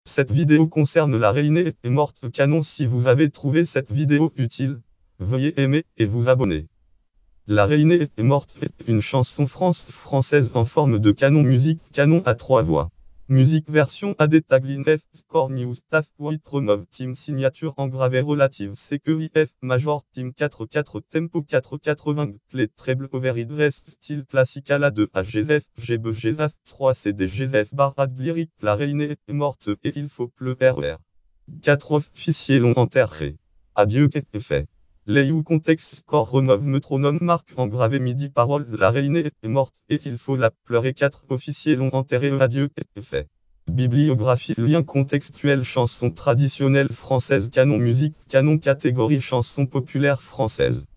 Cette vidéo concerne La Reine est morte canon. Si vous avez trouvé cette vidéo utile, veuillez aimer et vous abonner. La Reine est morte est une chanson française en forme de canon. Musique canon à 3 voix. Musique version AD Tagline F Score News Taf White Remove Team Signature engravé relative CQIF Major Team 4 Tempo 480 Play Treble Overhead Rest Style classique à la 2 HGZF GB GZF 3 CD GZF Barad Lyric. La Reine est morte et il faut pleurer. 4 officiers l'ont enterré. Adieu qu'est fait. Layout contexte score remove métronome marque engravé midi parole. La Reine est morte et il faut la pleurer. 4 officiers l'ont enterré. Adieu qu'est fait. Bibliographie lien contextuel chanson traditionnelle française canon musique canon catégorie chanson populaire française.